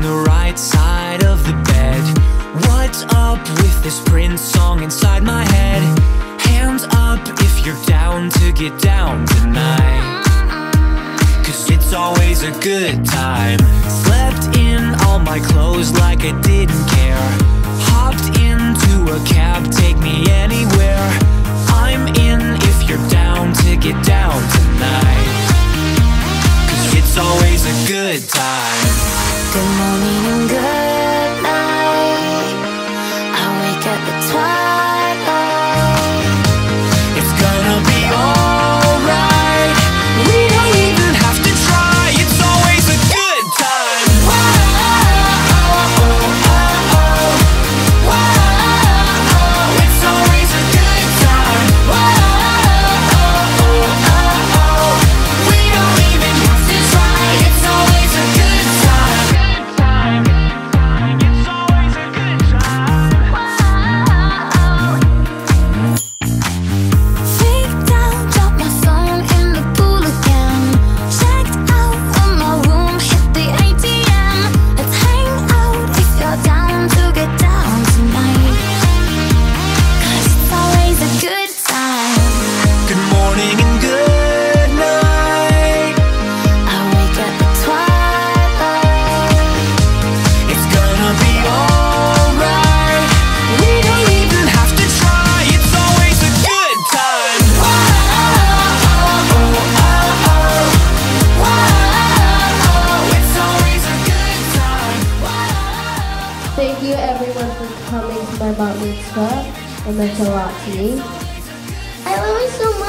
the right side of the bed. What's up with this Prince song inside my head? Hands up if you're down to get down tonight, 'cause it's always a good time. Slept in all my clothes like I didn't care. Hopped into a cab, take me anywhere. I'm in if you're down to get down tonight, 'cause it's always a good time. Good morning and good night. I wake up at twilight. It's gonna be alright. We don't even have to try. It's always a good time. It's always a good time. We don't even have to try. It's always a good time. It's always a good time. Freaked out, dropped my phone in the pool again. Checked out of my room, hit the ATM. Let's hang out if you're down to get down tonight, 'cause it's always a good time. Good morning and good night. I wake up at twilight. It's gonna be alright. We don't even have to try. It's always a good time. It's always a good time. Thank you everyone for coming to my bar mitzvah. It meant a lot to me. I love you so much.